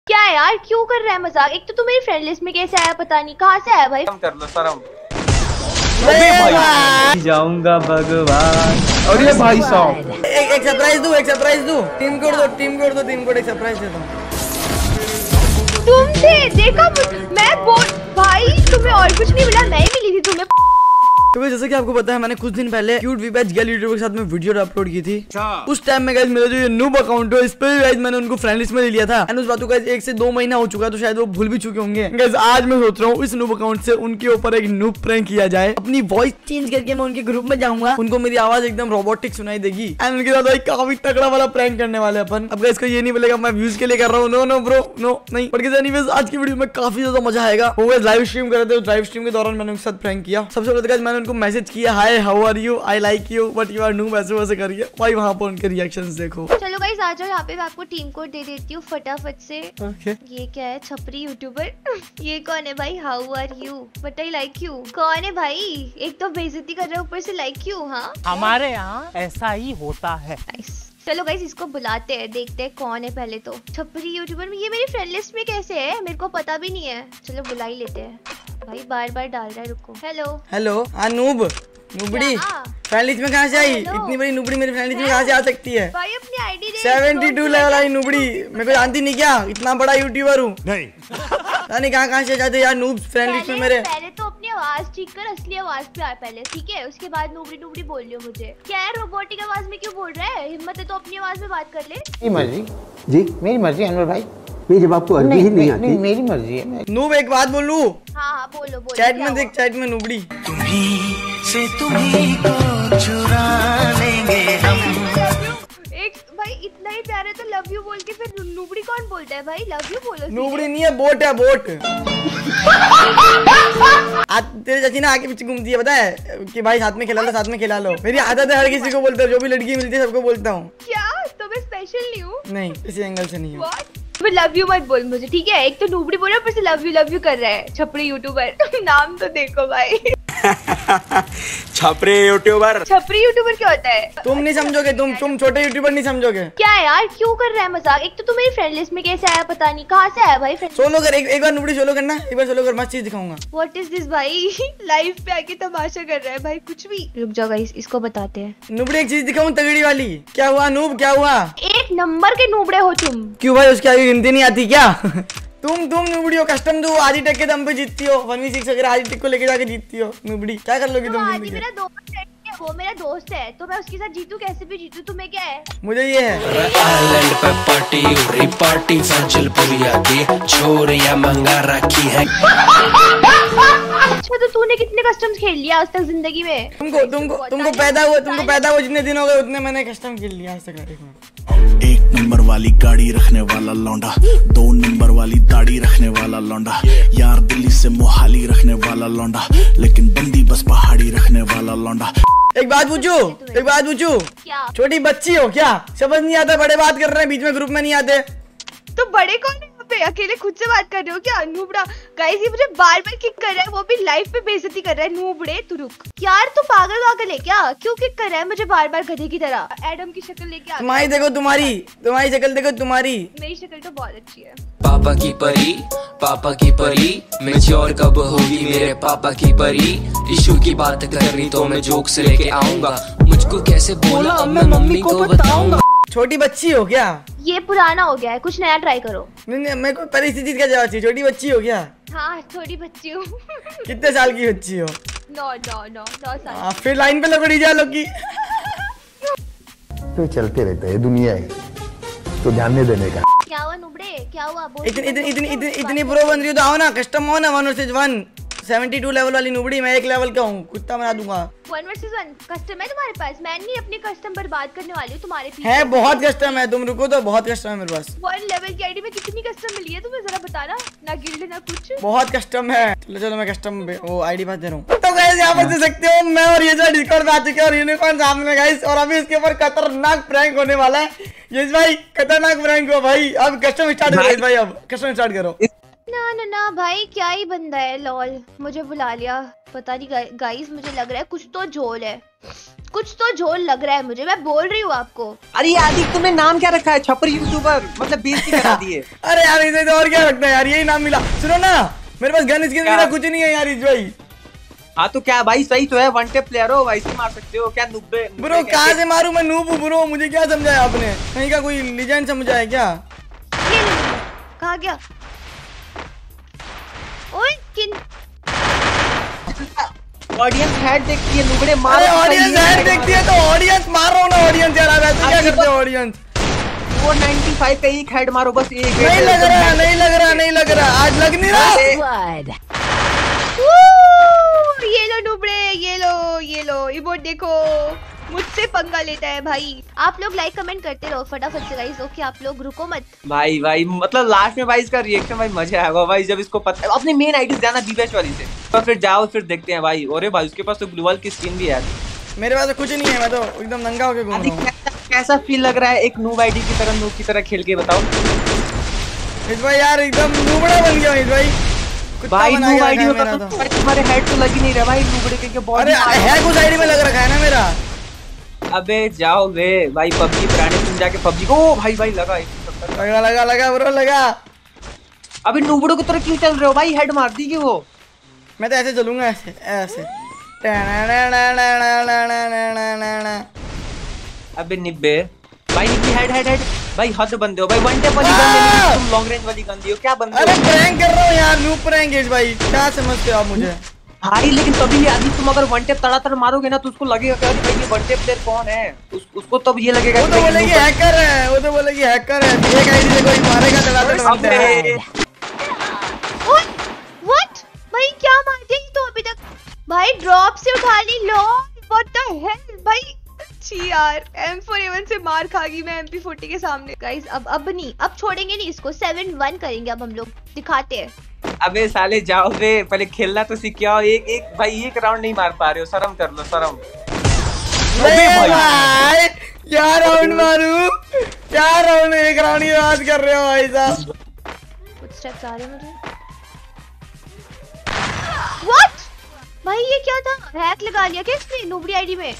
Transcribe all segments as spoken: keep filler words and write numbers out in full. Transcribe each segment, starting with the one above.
क्या है यार, क्यों कर रहा है मजाक? एक तो तू मेरी फ्रेंड लिस्ट में कैसे आया पता नहीं, कहाँ से आया भाई? कर लो सर हम जाऊंगा भगवान। और ये भाई साहब एक एक सरप्राइज दूं, एक सरप्राइज दूं। टीम कोड दो, टीम कोड दो, टीम कोड एक सरप्राइज देता हूं। तुमसे देखा मैं बोल भाई, तुम्हें और कुछ नहीं मिला, मैं ही मिली थी तुम्हें। तो जैसे कि आपको पता है, मैंने कुछ दिन पहले क्यूट वीपैच गर्ल यूट्यूबर के साथ में वीडियो अपलोड की थी। उस टाइम में गाइस मेरा जो ये नूब अकाउंट है, इस पे गाइस मैंने उनको फ्रेंड लिस्ट में ले लिया था। एंड उस बात को गाइस एक से दो महीना हो चुका है, तो शायद वो भूल भी चुके होंगे। गाइस आज मैं सोच रहा हूँ इस नूब अकाउंट से उनके ऊपर एक नूब प्रैंक किया जाए। अपनी वॉइस चेंज करके मैं उनके ग्रुप में जाऊंगा, उनको मेरी आवाज एकदम रोबोटिक सुनाई देगी। एंड उनके साथ भाई काफी तगड़ा वाला प्रैंक करने वाले अपन। अब गाइस को ये नहीं बोलेगा मैं व्यूज के लिए कर रहा हूँ, नो नो ब्रो नो नहीं। बट गाइस एनीवेज आज की वीडियो में काफी ज्यादा मजा आएगा। वो गाइस लाइव स्ट्रीम कर रहे थे, लाइव स्ट्रीम के दौरान मैंने उनके साथ प्रैंक किया। सबसे पहले गाइस मैंने उनको मैसेज किया, hi how are you, I like you but you are noob, ऐसे वैसे करिए भाई। वहां पर उनके रिएक्शंस देखो। चलो गाइस आ जाओ यहाँ पे, मैं आपको टीम कोड दे देती हूँ फटाफट से। okay. ये क्या है, छपरी यूट्यूबर ये कौन है भाई? How are you but I like you. कौन है भाई? एक तो बेइज्जती कर रहे हो, ऊपर से लाइक यू। हाँ हमारे यहाँ ऐसा ही होता है। चलो गाइस इसको बुलाते हैं, देखते हैं कौन है पहले तो। छपरी यूट्यूबर में ये मेरी फ्रेंड लिस्ट में कैसे है, मेरे को पता भी नहीं है। चलो बुला ही लेते हैं भाई, बार बार डाल रहा है, रुको। हेलो हेलो हाँ नूब, नुबड़ी फ्रेंड लिस्ट में कहाँ से आई? इतनी बड़ी नुबड़ी मेरी फ्रेंड लिस्ट में कहाँ से आ सकती है? भाई अपनी आईडी दे। सेवेंटी टू लेवल आई नुबड़ी, मेरे को जानती नहीं क्या? इतना बड़ा यूट्यूबर हूँ नहीं। नहीं कहाँ कहाँ से जाते यार नूब फ्रेंड लिस्ट में मेरे। पहले तो अपनी आवाज ठीक कर, असली आवाज पे आ पहले, ठीक है? उसके बाद नुबड़ी नुबड़ी बोल लियो मुझे। क्या है रोबोटिक आवाज में क्यों बोल रहा है? हिम्मत है तो अपनी आवाज में बात कर ले। मेरी मर्जी जी, मेरी मर्जी अनवर भाई। ये जब आपको अरबी ही नहीं आती, मेरी मर्जी है। नूब एक बात बोलूं? हाँ हाँ बोलो बोलो। चैट में देख, चैट में नुबड़ी तुम्हीं से तुम्हीं को चुरा लेंगे हम। एक भाई इतना ही प्यार है तो लव यू बोल के फिर नुबड़ी कौन बोलता है भाई? लव यू बोलो। नुबड़ी नहीं है, बोट है बोट। आज तेरे चाची ना आगे पीछे घूमती है, पता है कि भाई साथ में खिला लो, साथ में खिला लो। मेरी आदत है हर किसी को बोलता है, जो भी लड़की मिलती है सबको बोलता हूँ। क्या तो मैं स्पेशल नहीं हूँ? नहीं किसी एंगल से नहीं हूँ। मैं लव यू मत बोल मुझे, ठीक है? एक तो नुबड़ी बोल रहा है, ऊपर से लव यू लव यू कर रहा है। छपरी यूट्यूबर नाम तो देखो भाई। छपरी यूट्यूबर। छपरी यूट्यूबर क्या होता है? तुम नहीं समझोगे, तुम तुम छोटे यूट्यूबर नहीं समझोगे। क्या है यार, क्यों कर रहा है मजाक? एक तो तू मेरी फ्रेंड लिस्ट में कैसे आया पता नहीं, कहाँ से आया भाई? सोलो कर, एक, एक बार नुबड़ी सोलो करना, एक बार सोलो कर, मस्त चीज दिखाऊंगा। व्हाट इज दिस भाई? लाइव पे आके तमाशा कर रहा है भाई, कुछ भी। रुक जाओ गाइस इसको बताते हैं। नुबड़ी एक चीज दिखाऊं तगड़ी वाली। क्या हुआ नूब, क्या हुआ? एक नंबर के नुबड़े हो तुम। क्यों भाई, उसकी आगे गिनती नहीं आती क्या? तुम तुम नुबड़ी हो, कस्टम दो आदि टेक के दम पे जीतती हो। वन वी सिक्स अगर आदि टेक को लेके जाके जीतती हो नुबड़ी, क्या कर लोगी तुम? आदि मेरा दोस्त है, वो मेरा दोस्त है, तो मैं उसके साथ जीतू कैसे भी जीतू। तुम्हें क्या है? मुझे ये है आइलैंड पे पार्टी हो रही, पार्टी फंचलपुरिया की छोरियां मंगा रखी है। अच्छा तो तूने कितने कस्टम्स खेल लिया आज तक जिंदगी में? तुमको तुमको तुमको पैदा हुआ तुमको पैदा हुआ जितने दिन हो गए उतने मैंने कस्टम खेल लिया आज तक। एक नंबर वाली गाड़ी रखने वाला लौंडा, दो नंबर वाली दाढ़ी रखने वाला लौंडा, यार दिल्ली से मोहाली रखने वाला लौंडा, लेकिन बंदी बस पहाड़ी रखने वाला लौंडा। एक बात पूछूं, एक बात पूछूं, क्या? छोटी छोटी बच्ची हो क्या? समझ नहीं आता, बड़े बात कर रहे हैं बीच में, ग्रुप में नहीं आते। तो बड़े कौन है? अकेले खुद से बात कर रहे हो क्या? नूबड़ा गाइस ये मुझे बार बार किक कर रहा है, वो भी लाइव पे बेइज्जती कर रहा है। नूबड़े तू रुक यार, तू पागल वागल है क्या? क्यों किक कर रहा है मुझे बार बार गधे की तरह? एडम की शक्ल लेके आ। तुम्हारी देखो, तुम्हारी तुम्हारी शक्ल देखो, तुम्हारी। मेरी शक्ल तो बहुत अच्छी है। पापा की परी, पापा की परी, मैच्योर कब होगी मेरे पापा की परी। इशू की बात करनी तो मैं जोक से लेके आऊंगा, मुझको कैसे बोला अब मैं मम्मी को बताऊंगा। छोटी बच्ची हो क्या? ये पुराना हो गया है, कुछ नया ट्राई करो। नहीं नहीं, मेरे को परिस्थिति का जवाब चाहिए। छोटी बच्ची हो क्या? हाँ छोटी बच्ची हूँ। कितने साल की बच्ची हो? नौ नौ नौ नौ साल। आ, फिर लाइन पे लगड़ी जा लोग की। तो चलते रहते हैं दुनिया है, तो ध्यान देने का। क्या हुआ नुबड़े, क्या हुआ? बोल। इतनी इतनी इतनी इतनी इतनी प्रो बन रही हो तो आओ ना, कस्टम हो ना। One versus one, seventy two level वाली नुबड़ी, मैं एक लेवल का हूँ, कुत्ता बना दूंगा। वन वर्सेस वन कस्टम है तुम्हारे पास? मैं नहीं अपने कस्टम बर्बाद करने वाली हूँ तुम्हारे पीछे। है बहुत कस्टम है, तुम रुको तो बहुत कस्टम है मेरे पास। वन लेवल की आईडी में कितनी कस्टम मिली है तुम्हें, जरा बताना। ना गिल्ड ना कुछ, बहुत कस्टम है। चलो चलो मैं कस्टम वो आईडी पास दे रहा हूँ। तो गाइस यहाँ पर देख सकते हो मैं और ये जो डिस्कॉर्ड में आ चुके हैं और यूनिकॉर्न सामने गाइस, और अभी इसके ऊपर खतरनाक प्रैंक होने वाला है। यस भाई खतरनाक प्रैंक हो भाई। अब कस्टम स्टार्ट करो भाई, अब कस्टम स्टार्ट करो। ना ना ना भाई क्या ही बंदा है, लॉल मुझे बुला लिया। पता नहीं गाइस, मुझे लग रहा है कुछ तो झोल है, कुछ तो झोल लग रहा है मुझे, मैं बोल रही हूँ आपको। अरे आदि तुमने नाम क्या रखा है? छपर यूट्यूबर, मतलब बेइज्जती करा दी है। अरे यार इसे तो और क्या रखना है यार, यही नाम मिला। सुनो ना, मेरे पास गन स्किन वगैरह कुछ नहीं है यार इस भाई। हाँ तो क्या भाई, सही तो है, वन टेप प्लेयर हो, वैसे मार सकते हो क्या? नुब्बे ब्रो कहाँ से मारूं मैं? नूब हूं ब्रो, मुझे क्या समझाया आपने? कहीं का कोई लीजेंड समझाया क्या? कहाँ गया? ओए किन ऑडियंस हेड देखती है, नुबड़े मारो। ऑडियंस हेड देखती है तो ऑडियंस मार रहा हूँ ना, ऑडियंस यार वैसे क्या करते हो ऑडियंस? वो पचानवे का एक हेड मारो बस, एक नहीं लग रहा, नहीं लग रहा, नहीं लग रहा, आज लग नहीं रहा। ये लो नुबड़े, ये लो, ये लो इमोट देखो, मुझसे पंगा लेता है भाई। आप लोग लाइक कमेंट करते रहो फटाफट से गाइस, ओके? आप लोग रुको मत भाई। भाई मतलब लास्ट में भाई इसका रिएक्शन भाई मजा आएगा भाई, जब इसको पता है। अपनी मेन आईडी जाना बीबेच वाली से, तो फिर जाओ फिर देखते हैं भाई। अरे भाई उसके पास तो ग्लूवल की स्किन भी है। मेरे पास तो कुछ नहीं है, मैं तो एकदम नंगा होके घूम रहा हूं। कैसा फील लग रहा है एक नूब आईडी की तरह, नूब की तरह खेल के बताओ इस भाई यार, एकदम नूबड़ा बन गया इस भाई। भाई नूब आईडी होता तो तुम्हारे हेड तो लग ही नहीं रहा भाई, नूबड़े के क्या बॉडी। अरे है कुछ आईडी में लग रखा है ना मेरा। अबे जाओ बे भाई, पबजी पुराने तुम जाके पबजी को। ओ भाई भाई लगा लगा लगा लगा ब्रो लगा। अबे नूबड़ों की तरह क्यों चल रहे हो भाई? हेड मार दी कि वो। मैं तो ऐसे चलूंगा, ऐसे ऐसे। अबे निब्बे भाई, निब्बे हेड हेड हेड भाई, हद बंदे हो भाई। वन टेप वाली गन ले, तुम लॉन्ग रेंज वाली गन दियो, क्या बंदे हो? अरे प्रैंक कर रहा हूं यार, नूब प्रैंक है भाई, क्या समझते हो आप मुझे? भाई लेकिन तभी भी आदि तुम अगर वन टेप तड़ातड़ मारोगे ना तो उसको लगेगा कि भाई ये वन टेप प्लेयर कौन है, उस, उसको तब ये लगेगा। वो तो बोलेगी हैकर है, वो तो बोलेगी हैकर है, एक आईडी से कोई मारेगा तड़ातड़ वन टेप। व्हाट भाई, क्या मार दिया तो अभी तक भाई? ड्रॉप से उठा ली, लो व्हाट द हेल भाई। छी यार, एम फोर ए वन से मार खा गई मैं एम पी फोर्टी के सामने। गाइस अब अब नहीं, अब छोड़ेंगे नहीं इसको, सेवन वन करेंगे अब हम लोग, दिखाते हैं। अबे साले जाओ बे, पहले खेलना तो सीख आओ। एक एक भाई एक राउंड नहीं मार पा रहे हो, शर्म कर लो, शर्म। अबे भाई क्या राउंड मारूं, क्या राउंड, एक राउंड की बात कर रहे हो भाई साहब? कुछ स्टेप्स आ रहे हैं मुझे। व्हाट भाई, ये क्या था? हैक लगा लिया क्या इसने नूबड़ी आईडी में?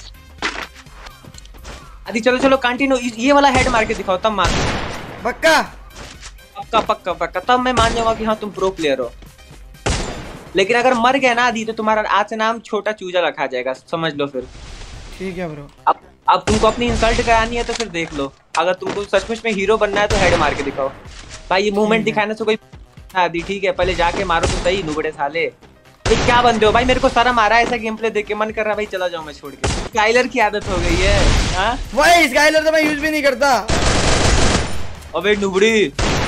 अभी चलो चलो कंटिन्यू, ये वाला हेड मार के दिखाओ तब मार। पक्का पक्का पक्का पक्का, तब मैं मान जाऊंगा कि हाँ तुम प्रो प्लेयर हो। लेकिन अगर मर गया ना आदि तो तुम्हारा आज से नाम छोटा चूजा रखा जाएगा, समझ लो फिर। ठीक है ब्रो। अब अब तुमको अपनी इंसल्ट करानी है तो फिर देख लो, अगर तुमको सचमुच में हीरो बनना है तो हेड मार के दिखाओ भाई। ये मूवमेंट दिखाने से कोई आदि, ठीक है? पहले जाके मारो तो सही नुबड़े साले। तो क्या बनते हो भाई? मेरे को शर्म आ रहा है ऐसा गेम प्ले देख के, मन कर रहा है भाई चला जाऊं मैं छोड़ के। स्काइलर की आदत हो गई है। हाँ भाई स्काइलर तो मैं यूज भी नहीं करता। अबे नुबड़ी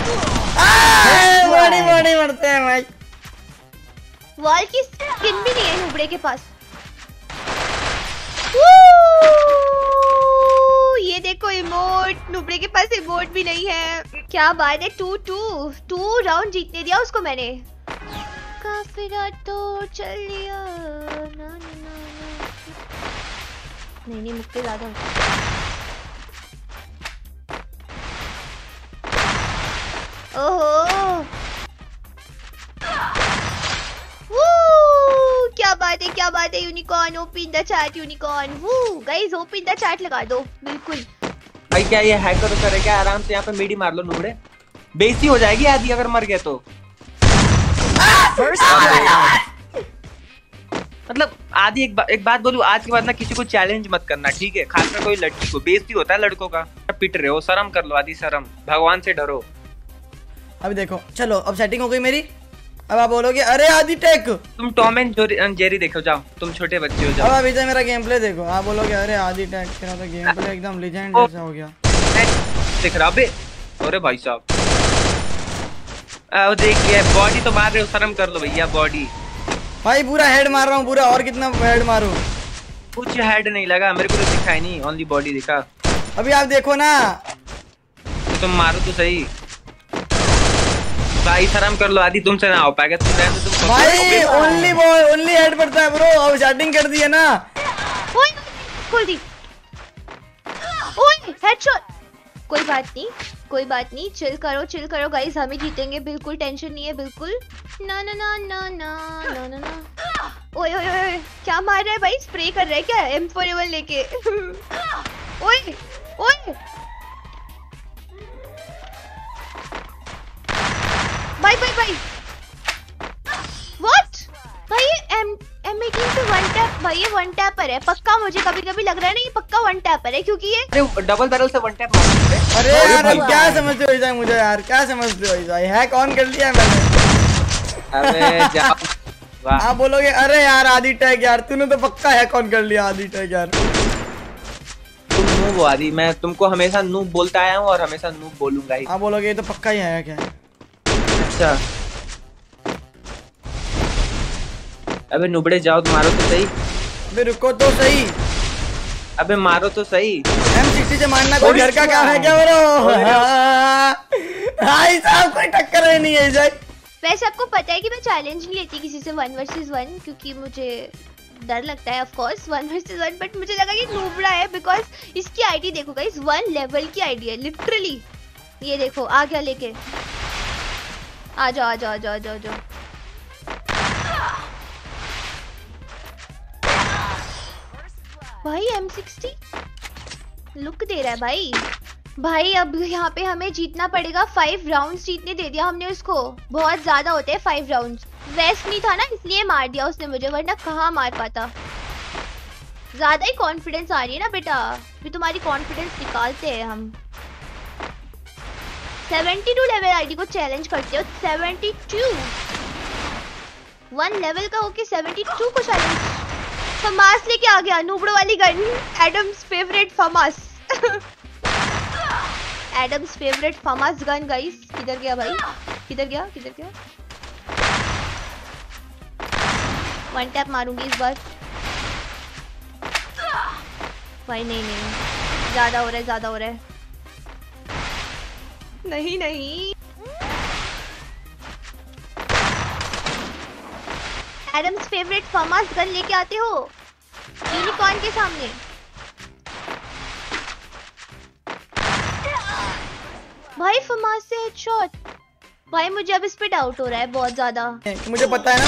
बड़ी बड़ी मरते हैं भाई। वॉल की स्किन भी नहीं है नुबड़े के पास। ये देखो इमोट, नुबड़े के पास इमोट भी नहीं है। क्या बात है, टू टू टू राउंड जीतने दिया उसको मैंने। काफिरा तो चल लिया ना ना ना ना। नहीं नहीं मुक्के ज्यादा। ओहो क्या बात है, क्या बात है unicorn. Open the chat unicorn. वो गाइस ओपन द चैट लगा दो बिल्कुल। भाई क्या ये हैकर उतर है क्या? आराम से यहाँ पे मीडी मार लो नुबड़े, बेइज्जती हो जाएगी आदि अगर मर गए तो। मतलब आदि एक, बा, एक बात बोलूं, आज के बाद ना किसी को चैलेंज मत करना, ठीक है? खासकर कोई लड़की को, बेइज्जती होता है लड़कों का। पिट रहे हो, शर्म कर लो आदि, शर्म, भगवान से डरो। अभी देखो चलो, अब सेटिंग हो गई मेरी। अब आप बोलोगे अरे आदि टेक, तुम टॉम एंड जेरी देखो, जाओ तुम छोटे बच्चे हो जाओ। अब अभी से मेरा गेम प्ले देखो, आप बोलोगे अरे आदि टेक, तेरा तो गेम प्ले एकदम लेजेंड जैसा हो गया। देख रहा बे, अरे भाई साहब अब देखिए बॉडी तो मार रहे हो, शर्म कर लो भैया। बॉडी भाई पूरा हेड मार रहा हूँ पूरा, और कितना हेड मारूं? कुछ हेड नहीं लगा मेरे को, तो दिखाई नहीं, ओनली बॉडी दिखा। अभी आप देखो ना, तो तुम मारो तो सही भाई, शर्म कर लो आदि, तुमसे ना हो पाएगा। तुम रहने दो तुम भाई, ओनली बॉय ओनली हेड पड़ता है ब्रो। अब स्टार्टिंग कर दी है ना, ओए खोल दी। ओए हेडशॉट। कोई बात नहीं, कोई बात नहीं, चिल करो चिल करो गाइस, हम ही जीतेंगे, बिल्कुल टेंशन नहीं है, बिल्कुल। ना ना ना ना ना ना ना ना ओए ओए ओए क्या मार रहा है भाई? स्प्रे कर रहा है क्या एम फोर ए वन लेके? ओए ओए भाई भाई भाई व्हाट भाई एम एम एटीन से वन टैप भाई ये वन टैपर है पक्का। मुझे कभी कभी लग रहा है ना ये पक्का वन टैपर है क्योंकि ये अरे डबल बैरल से वन टैप मारते हैं। अरे यार अब क्या समझते हो इसे मुझे यार क्या समझते हो इसे? हैक ऑन कर लिया मैंने। अबे जाओ वाह आप बोलोगे अरे यार आदि टैग यार तूने तो पक्का हैक ऑन कर लिया आदि टैग यार। तुम नूब हो आदि, मैं तुमको हमेशा नूब बोलता आया हूँ और हमेशा नूब बोलूंगा ही। आप बोलोगे ये तो पक्का ही हैक है। अच्छा अबे नुबड़े जाओ तो मारो तो सही। अबे रुको तो सही। अबे मारो तो सही। एम सिक्सटी से मारना कोई घर का काम है क्या ब्रो? भाई साहब कोई टक्कर ही नहीं है इसे। वैसे आपको पता है कि मैं चैलेंज नहीं लेती किसी से वन वर्सेस वन क्योंकि मुझे डर लगता है of course one versus one, but मुझे लगा कि नूबड़ा है बिकॉज इसकी आईडी देखो गाइस वन लेवल की आईडी है लिटरली। ये देखो आ गया लेके। आ जाओ आ जाओ आ जाओ आ जाओ जाओ। भाई एम सिक्सटी लुक दे रहा है भाई। भाई अब यहाँ पे हमें जीतना पड़ेगा। फाइव राउंड्स जीतने दे दिया हमने उसको। बहुत ज्यादा होते हैं फाइव राउंड्स। वेस्ट नहीं था ना इसलिए मार दिया उसने मुझे, वरना कहाँ मार पाता। ज्यादा ही कॉन्फिडेंस आ रही है ना बेटा, भी तुम्हारी कॉन्फिडेंस निकालते हैं हम। सेवेंटी टू लेवल आईडी को चैलेंज करते हो। सेवेंटी टू वन लेवल का होके सेवेंटी टू को चैलेंज। फमास लेके आ गया नूबड़ो वाली gun. Adam's favourite FAMAS. Adam's favourite FAMAS gun guys. किधर गया भाई? किधर गया किधर गया? वन टैप मारूंगी इस बार। भाई नहीं नहीं ज्यादा हो रहा है ज्यादा हो रहा है। नहीं नहीं एडम्स फेवरेट फमास गन लेके आते हो यूनिकॉर्न के सामने। भाई फमास से हेडशॉट। भाई मुझे अब इस पे डाउट हो रहा है बहुत ज्यादा। मुझे पता है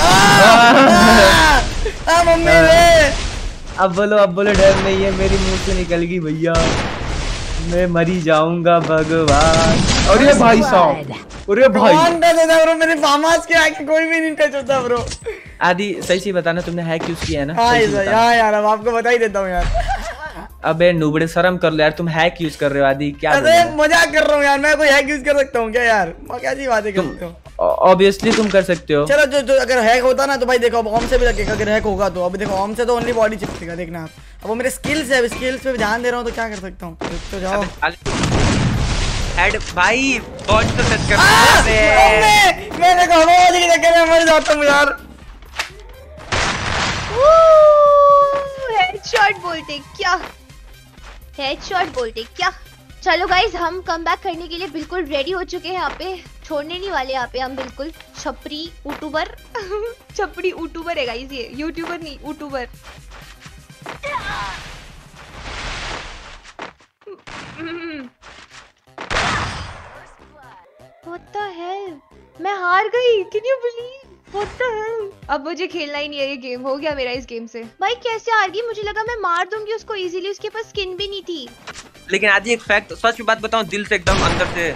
ना। मम्मी रे अब बोलो अब बोलो डर नहीं है मेरी मुंह से निकल गई भैया, मैं मरी जाऊंगा भगवान। अरे भाई साहब अरे भाई कौन टच होता ब्रो? मेरे फार्मास के आके कोई भी नहीं टच होता ब्रो। आदि सही से बताना तुमने हैक यूज किया है ना? हाँ सही से यार बताना। हाँ यार अब आपको बता ही देता हूँ यार। अबे नुबड़े शर्म कर लो यार, तुम हैक यूज कर रहे हो आदि। क्या अरे मजाक कर रहा हूँ यार, मैं कोई हैक यूज कर सकता हूँ क्या यार? मैं क्या सी बातें करते हो? ऑब्वियसली तुम कर सकते हो। चलो जो, जो अगर हैक होता ना तो भाई देखो अब ओम से भी लगेगा। अगर हैक होगा तो अब देखो ओम से तो ओनली बॉडी चिपकेगा देखना आप। अब वो मेरे स्किल्स है, स्किल्स पे ध्यान दे रहा हूँ तो क्या कर सकता हूँ? तो जाओ हेड भाई बॉडी तो टच कर। मैं देखो हवा के चक्कर में मर जाता हूँ यार। हेडशॉट बोलते क्या? हेडशॉट बोलते क्या? चलो गाइज हम कमबैक करने के लिए बिल्कुल रेडी हो चुके हैं। यहाँ पे छोड़ने नहीं वाले। यहाँ पे हम बिल्कुल छपरी यूट्यूबर छपरी यूट्यूबर है गाइज ये, यूट्यूबर नहीं यूट्यूबर। What the hell? मैं हार गई। Can you believe? What the hell? अब मुझे खेलना ही नहीं है ये गेम। हो गया मेरा इस गेम से। भाई कैसे हार गई? मुझे लगा मैं मार दूंगी उसको इजीली, उसके पास स्किन भी नहीं थी। लेकिन आदि एक फैक्ट सच में बात बताऊं दिल से एकदम अंदर से,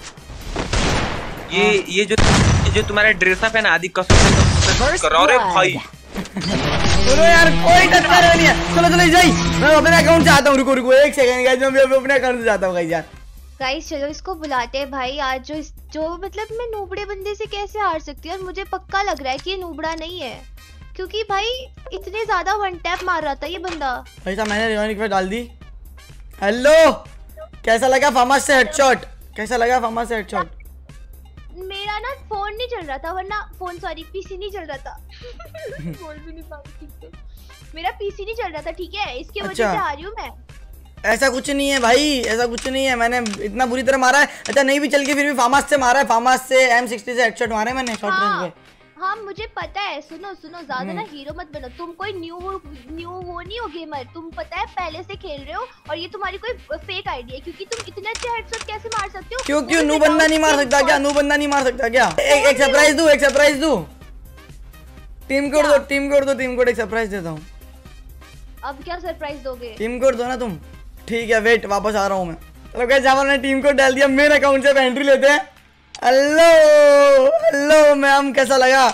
ये ये जो ये जो तुम्हारा ड्रेसअप है ना आदि कसम से करो रे भाई। बोलो यार कोई टक्कर नहीं है। चलो चलो जाई मैं अपने अकाउंट से आता हूँ। रुको रुको एक सेकंड गाइस, मैं भी अपने अकाउंट से जाता हूँ गाइस यार। गाइस चलो इसको बुलाते हैं भाई। आज जो जो मतलब मैं नूबड़े बंदे से कैसे हार सकती हूँ? और मुझे पक्का लग रहा है कि ये नूबड़ा नहीं है क्योंकि भाई इतने ज्यादा वन टैप मार रहा था ये बंदा। भाई साहब मैंने रिवाइंड पे डाल दी। हेलो कैसा लगा फार्मास से हेडशॉट? कैसा लगा फार्मास से हेडशॉट? मेरा ना फोन नहीं चल रहा था, वरना फोन सॉरी पीसी नहीं चल रहा था। बोल भी नहीं पा रही ठीक से। मेरा पीसी नहीं चल रहा था ठीक है, इसकी वजह अच्छा। से आ रही हूँ मैं। ऐसा कुछ नहीं है भाई, ऐसा कुछ नहीं है। मैंने इतना बुरी तरह मारा है। अच्छा नहीं भी चल के फिर भी फार्मास से मारा है। फार्मास से एम सिक्सटी से हेडशॉट मारे मैंने शॉर्ट रेंज पे। हाँ मुझे पता है। सुनो सुनो ज्यादा ना हीरो मत बनो। तुम कोई न्यू न्यू वो नहीं हो गेमर। तुम पता है पहले से खेल रहे हो और ये तुम्हारी कोई फेक आईडी है क्योंकि तुम इतने अच्छे हेडशॉट कैसे मार सकते हो? क्यों क्यों नू बंदा नहीं मार सकता क्या? नू बंदा नहीं मार सकता क्या? एक एक सरप्राइज दूं, एक सरप्राइज दूं। टीम कोड दो, टीम कोड दो, टीम कोड एक सरप्राइज देता हूँ। अब क्या सरप्राइज दोगे? टीम कोड दो ना तुम। ठीक है वेट, वापस आ रहा हूँ मैं। चलो गाइस, जब मैंने टीम कोड डाल दिया, मेन अकाउंट से एंट्री लेते हैं। हेलो हेलो मैम, कैसा लगा?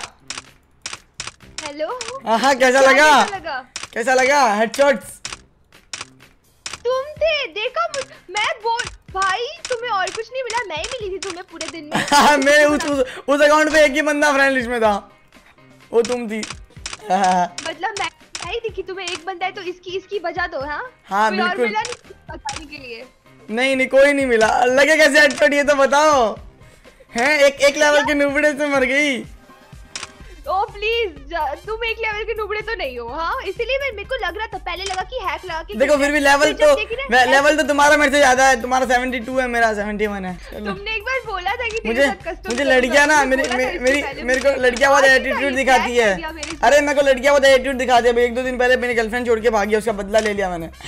हेलो हाँ कैसा क्या लगा? कैसा लगा? कैसा लगा? हेडशॉट्स तुम थे, देखा मैं बोल भाई, तुम्हें और कुछ नहीं मिला, मैं ही मिली थी तुम्हें पूरे दिन में। हाँ मेरे उस उस, उस अकाउंट पे एक ही बंदा फ्रेंड लिस्ट में था, वो तुम थी। मतलब मैं नहीं दिखी तुम्हें? एक बंदा है तो इसकी इसकी बजा दो। हाँ हाँ कोई और बिल्कुल। मिला नहीं बताने के लिए? नहीं नहीं कोई नहीं मिला। लगे कैसे हेडशॉट ये तो बताओ। हैं एक एक लेवल के नुबड़े से मर गई। ओ प्लीज, तुम एक लेवल के नुबड़े तो नहीं हो। हाँ इसीलिए मैं मेरे को लग रहा था, पहले लगा कि हैक लगा के। देखो फिर भी लेवल तो लेवल तो तुम्हारा मेरे से ज्यादा है। तुम्हारा बहत्तर है, मेरा इकहत्तर है। तुमने एक बार बोला था कि मुझे मुझे लड़कियां ना मेरी मेरी मेरे को लड़कियां बहुत एटीट्यूड दिखाती है। अरे मेरे को लड़कियां बहुत एटीट्यूड दिखाती है। एक दो दिन पहले मेरी गर्लफ्रेंड छोड़ के भागी, उसका बदला ले लिया मैंने।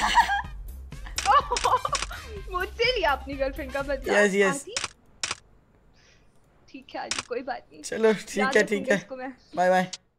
मुझसे लिया अपनी गर्लफ्रेंड का बदला? यस यस ठीक है, कोई बात नहीं। चलो ठीक है ठीक है, बाय बाय।